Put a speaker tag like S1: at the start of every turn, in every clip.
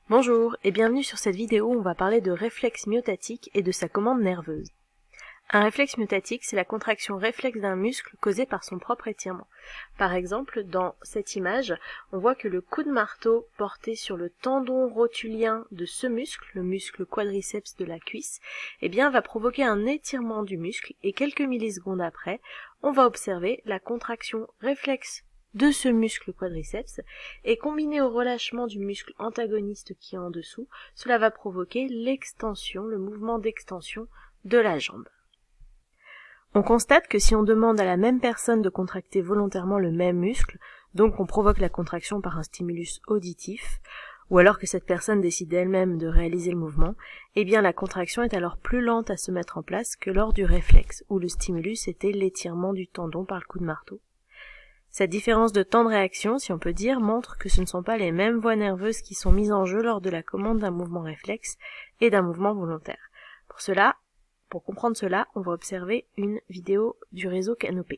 S1: Bonjour et bienvenue sur cette vidéo où on va parler de réflexe myotatique et de sa commande nerveuse. Un réflexe myotatique, c'est la contraction réflexe d'un muscle causée par son propre étirement. Par exemple, dans cette image, on voit que le coup de marteau porté sur le tendon rotulien de ce muscle, le muscle quadriceps de la cuisse, va provoquer un étirement du muscle et quelques millisecondes après, on va observer la contraction réflexe de ce muscle quadriceps, et combiné au relâchement du muscle antagoniste qui est en dessous, cela va provoquer l'extension, le mouvement d'extension de la jambe. On constate que si on demande à la même personne de contracter volontairement le même muscle, donc on provoque la contraction par un stimulus auditif, ou alors que cette personne décide elle-même de réaliser le mouvement, la contraction est alors plus lente à se mettre en place que lors du réflexe, où le stimulus était l'étirement du tendon par le coup de marteau. Cette différence de temps de réaction, si on peut dire, montre que ce ne sont pas les mêmes voies nerveuses qui sont mises en jeu lors de la commande d'un mouvement réflexe et d'un mouvement volontaire. Pour comprendre cela, on va observer une vidéo du réseau Canopé.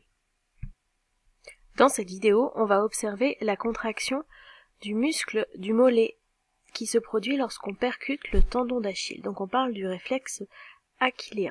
S1: Dans cette vidéo, on va observer la contraction du muscle du mollet qui se produit lorsqu'on percute le tendon d'Achille. Donc on parle du réflexe achilléen.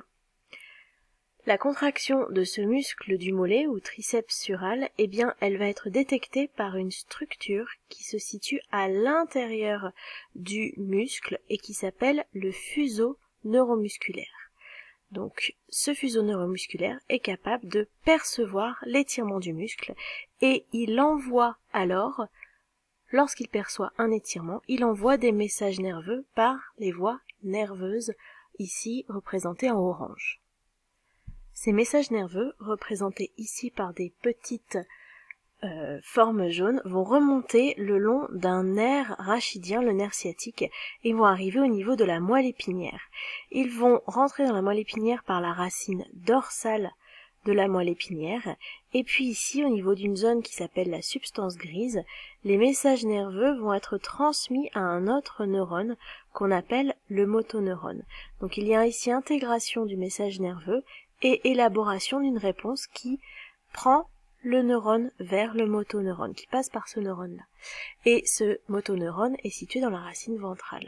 S1: La contraction de ce muscle du mollet ou triceps sural, elle va être détectée par une structure qui se situe à l'intérieur du muscle et qui s'appelle le fuseau neuromusculaire. Donc, ce fuseau neuromusculaire est capable de percevoir l'étirement du muscle et il envoie alors, lorsqu'il perçoit un étirement, il envoie des messages nerveux par les voies nerveuses, ici représentées en orange. Ces messages nerveux, représentés ici par des petites formes jaunes, vont remonter le long d'un nerf rachidien, le nerf sciatique, et vont arriver au niveau de la moelle épinière. Ils vont rentrer dans la moelle épinière par la racine dorsale de la moelle épinière, et puis ici, au niveau d'une zone qui s'appelle la substance grise, les messages nerveux vont être transmis à un autre neurone qu'on appelle le motoneurone. Donc il y a ici intégration du message nerveux et élaboration d'une réponse qui prend le neurone vers le motoneurone, qui passe par ce neurone-là. Et ce motoneurone est situé dans la racine ventrale.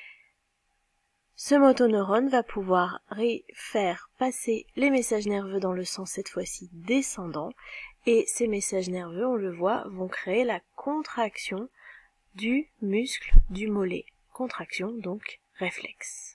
S1: Ce motoneurone va pouvoir faire passer les messages nerveux dans le sens cette fois-ci descendant, et ces messages nerveux, on le voit, vont créer la contraction du muscle du mollet. Contraction, donc, réflexe.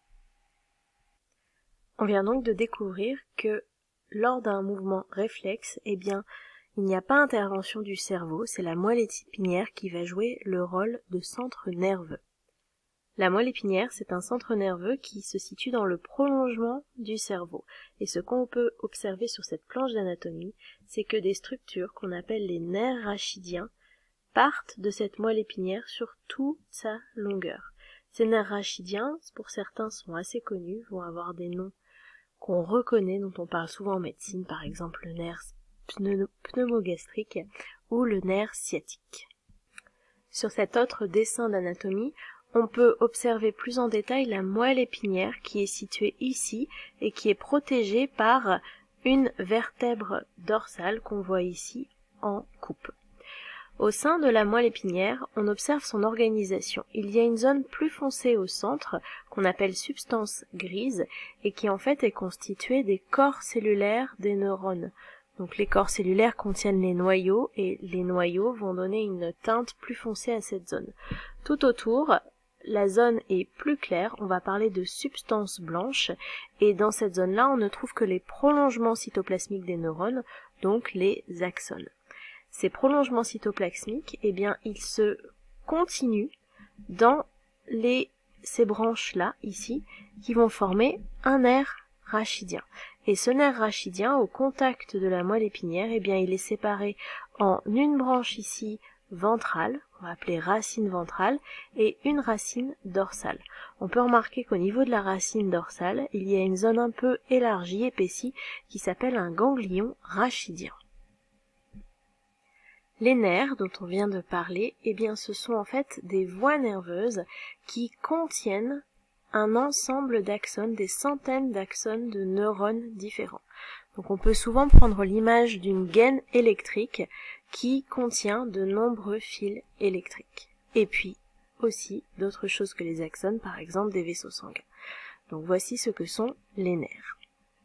S1: On vient donc de découvrir que lors d'un mouvement réflexe, il n'y a pas intervention du cerveau, c'est la moelle épinière qui va jouer le rôle de centre nerveux. La moelle épinière, c'est un centre nerveux qui se situe dans le prolongement du cerveau. Et ce qu'on peut observer sur cette planche d'anatomie, c'est que des structures qu'on appelle les nerfs rachidiens partent de cette moelle épinière sur toute sa longueur. Ces nerfs rachidiens, pour certains, sont assez connus, vont avoir des noms qu'on reconnaît, dont on parle souvent en médecine, par exemple le nerf pneumogastrique ou le nerf sciatique. Sur cet autre dessin d'anatomie, on peut observer plus en détail la moelle épinière qui est située ici et qui est protégée par une vertèbre dorsale qu'on voit ici en coupe. Au sein de la moelle épinière, on observe son organisation. Il y a une zone plus foncée au centre, qu'on appelle substance grise, et qui en fait est constituée des corps cellulaires des neurones. Donc les corps cellulaires contiennent les noyaux, et les noyaux vont donner une teinte plus foncée à cette zone. Tout autour, la zone est plus claire, on va parler de substance blanche, et dans cette zone-là, on ne trouve que les prolongements cytoplasmiques des neurones, donc les axones. Ces prolongements cytoplasmiques, ils se continuent dans ces branches-là, ici, qui vont former un nerf rachidien. Et ce nerf rachidien, au contact de la moelle épinière, il est séparé en une branche ici ventrale, on va appeler racine ventrale, et une racine dorsale. On peut remarquer qu'au niveau de la racine dorsale, il y a une zone un peu élargie, épaissie, qui s'appelle un ganglion rachidien. Les nerfs dont on vient de parler, ce sont en fait des voies nerveuses qui contiennent un ensemble d'axones, des centaines d'axones de neurones différents. Donc on peut souvent prendre l'image d'une gaine électrique qui contient de nombreux fils électriques. Et puis, aussi d'autres choses que les axones, par exemple des vaisseaux sanguins. Donc voici ce que sont les nerfs.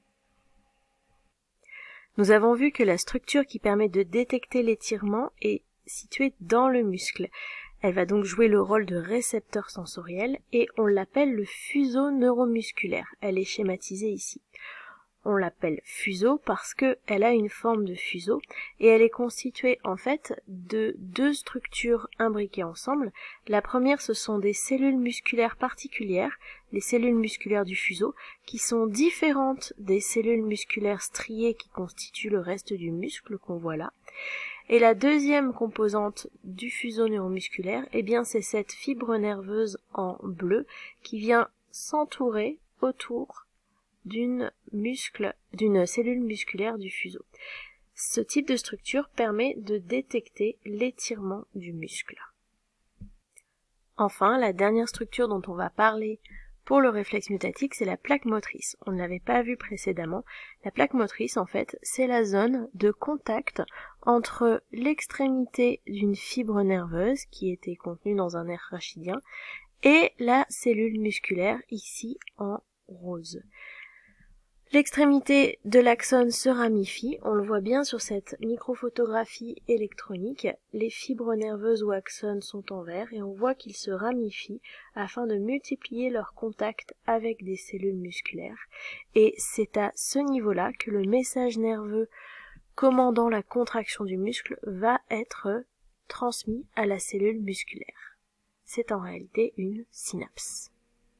S1: Nous avons vu que la structure qui permet de détecter l'étirement est située dans le muscle. Elle va donc jouer le rôle de récepteur sensoriel et on l'appelle le fuseau neuromusculaire. Elle est schématisée ici. On l'appelle fuseau parce qu'elle a une forme de fuseau et elle est constituée en fait de deux structures imbriquées ensemble. La première, ce sont des cellules musculaires particulières, les cellules musculaires du fuseau, qui sont différentes des cellules musculaires striées qui constituent le reste du muscle qu'on voit là. Et la deuxième composante du fuseau neuromusculaire, eh bien c'est cette fibre nerveuse en bleu qui vient s'entourer autour d'une cellule musculaire du fuseau. Ce type de structure permet de détecter l'étirement du muscle. Enfin, la dernière structure dont on va parler pour le réflexe myotatique, c'est la plaque motrice. On ne l'avait pas vu précédemment. La plaque motrice, en fait, c'est la zone de contact entre l'extrémité d'une fibre nerveuse qui était contenue dans un nerf rachidien et la cellule musculaire ici en rose. L'extrémité de l'axone se ramifie, on le voit bien sur cette microphotographie électronique, les fibres nerveuses ou axones sont en vert et on voit qu'ils se ramifient afin de multiplier leur contact avec des cellules musculaires. Et c'est à ce niveau-là que le message nerveux commandant la contraction du muscle va être transmis à la cellule musculaire. C'est en réalité une synapse.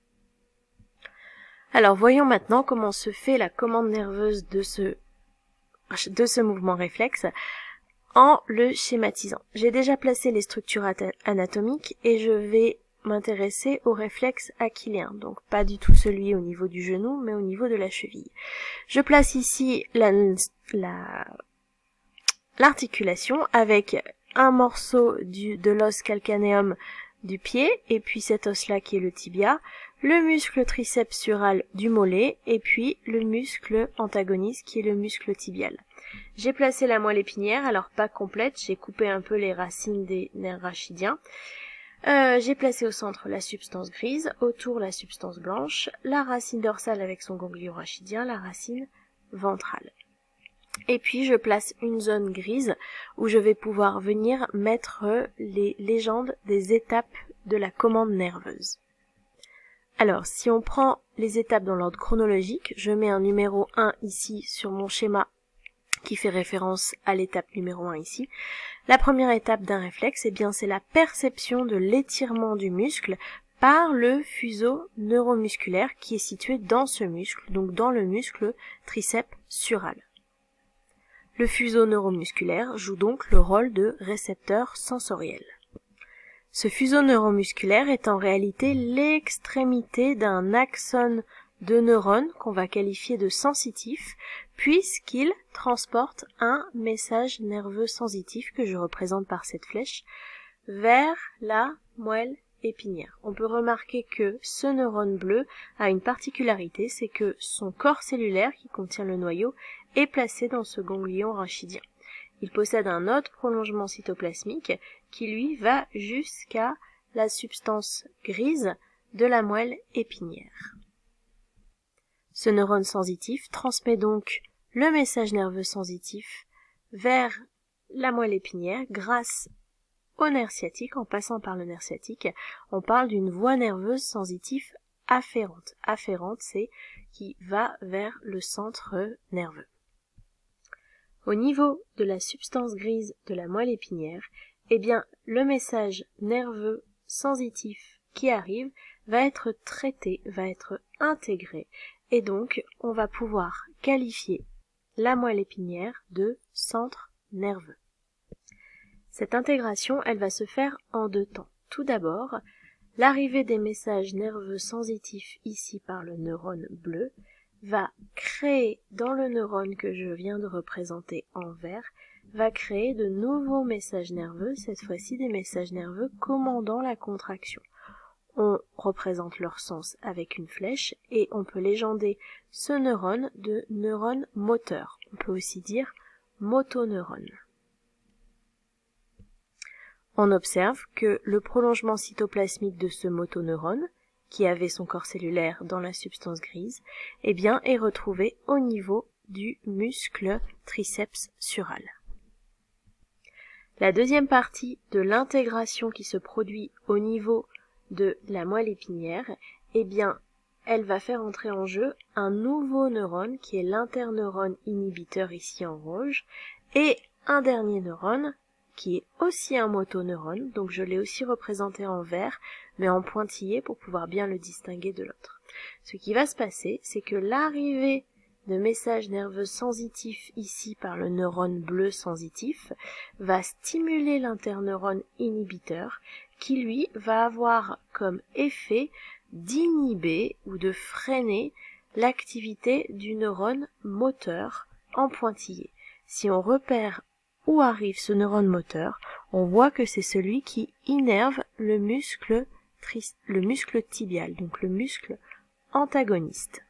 S1: Alors voyons maintenant comment se fait la commande nerveuse de ce mouvement réflexe en le schématisant. J'ai déjà placé les structures anatomiques et je vais m'intéresser au réflexe achilléen, donc pas du tout celui au niveau du genou mais au niveau de la cheville. Je place ici l'articulation avec un morceau de l'os calcanéum du pied et puis cet os-là qui est le tibia, le muscle triceps sural du mollet et puis le muscle antagoniste qui est le muscle tibial. J'ai placé la moelle épinière, alors pas complète, j'ai coupé un peu les racines des nerfs rachidiens. J'ai placé au centre la substance grise, autour la substance blanche, la racine dorsale avec son ganglion rachidien, la racine ventrale. Et puis je place une zone grise où je vais pouvoir venir mettre les légendes des étapes de la commande nerveuse. Alors, si on prend les étapes dans l'ordre chronologique, je mets un numéro 1 ici sur mon schéma qui fait référence à l'étape numéro 1 ici. La première étape d'un réflexe, eh bien, c'est la perception de l'étirement du muscle par le fuseau neuromusculaire qui est situé dans ce muscle, donc dans le muscle triceps sural. Le fuseau neuromusculaire joue donc le rôle de récepteur sensoriel. Ce fuseau neuromusculaire est en réalité l'extrémité d'un axone de neurones qu'on va qualifier de sensitif, puisqu'il transporte un message nerveux sensitif que je représente par cette flèche vers la moelle épinière. On peut remarquer que ce neurone bleu a une particularité, c'est que son corps cellulaire qui contient le noyau est placé dans ce ganglion rachidien. Il possède un autre prolongement cytoplasmique qui lui va jusqu'à la substance grise de la moelle épinière. Ce neurone sensitif transmet donc le message nerveux sensitif vers la moelle épinière grâce au nerf sciatique. En passant par le nerf sciatique, on parle d'une voie nerveuse sensitive afférente. Afférente, c'est qui va vers le centre nerveux. Au niveau de la substance grise de la moelle épinière, eh bien, le message nerveux sensitif qui arrive va être traité, va être intégré, et donc on va pouvoir qualifier la moelle épinière de centre nerveux. Cette intégration, elle va se faire en deux temps. Tout d'abord, l'arrivée des messages nerveux sensitifs ici par le neurone bleu va créer dans le neurone que je viens de représenter en vert, va créer de nouveaux messages nerveux, cette fois-ci des messages nerveux commandant la contraction. On représente leur sens avec une flèche et on peut légender ce neurone de neurone moteur. On peut aussi dire motoneurone. on observe que le prolongement cytoplasmique de ce motoneurone, qui avait son corps cellulaire dans la substance grise, eh bien, est retrouvé au niveau du muscle triceps sural. La deuxième partie de l'intégration qui se produit au niveau de la moelle épinière, eh bien, elle va faire entrer en jeu un nouveau neurone qui est l'interneurone inhibiteur ici en rouge, et un dernier neurone qui est aussi un motoneurone, donc je l'ai aussi représenté en vert, mais en pointillé pour pouvoir bien le distinguer de l'autre. Ce qui va se passer, c'est que l'arrivée de messages nerveux sensitifs ici par le neurone bleu sensitif va stimuler l'interneurone inhibiteur qui lui va avoir comme effet d'inhiber ou de freiner l'activité du neurone moteur en pointillé. Si on repère où arrive ce neurone moteur, on voit que c'est celui qui innerve le muscle tibial, donc le muscle antagoniste.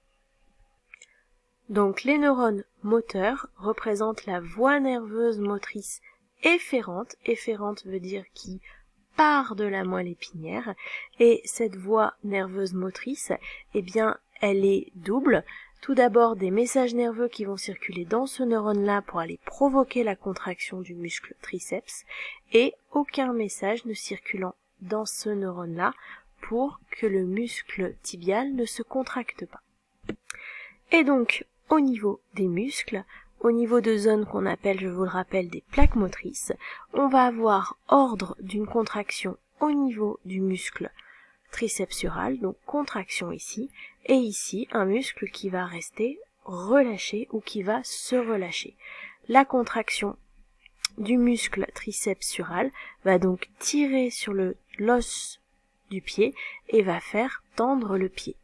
S1: Donc les neurones moteurs représentent la voie nerveuse motrice efférente. Efférente veut dire qui part de la moelle épinière, et cette voie nerveuse motrice, eh bien, elle est double. Tout d'abord, des messages nerveux qui vont circuler dans ce neurone-là pour aller provoquer la contraction du muscle triceps, et aucun message ne circulant dans ce neurone-là pour que le muscle tibial ne se contracte pas. Et donc, au niveau des muscles, au niveau de zones qu'on appelle, je vous le rappelle, des plaques motrices, on va avoir ordre d'une contraction au niveau du muscle triceps sural, donc contraction ici, et ici un muscle qui va rester relâché ou qui va se relâcher. La contraction du muscle triceps sural va donc tirer sur l'os du pied et va faire tendre le pied.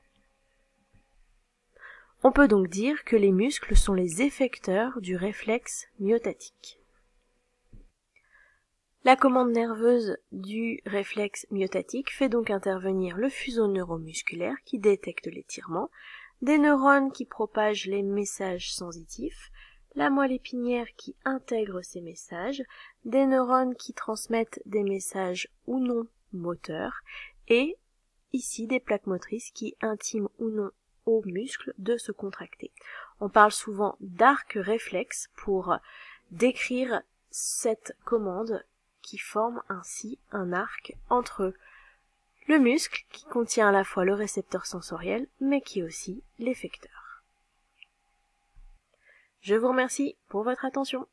S1: On peut donc dire que les muscles sont les effecteurs du réflexe myotatique. La commande nerveuse du réflexe myotatique fait donc intervenir le fuseau neuromusculaire qui détecte l'étirement, des neurones qui propagent les messages sensitifs, la moelle épinière qui intègre ces messages, des neurones qui transmettent des messages ou non moteurs, et ici des plaques motrices qui intiment ou non aux muscles de se contracter. On parle souvent d'arc réflexe pour décrire cette commande qui forme ainsi un arc entre le muscle qui contient à la fois le récepteur sensoriel mais qui est aussi l'effecteur. Je vous remercie pour votre attention.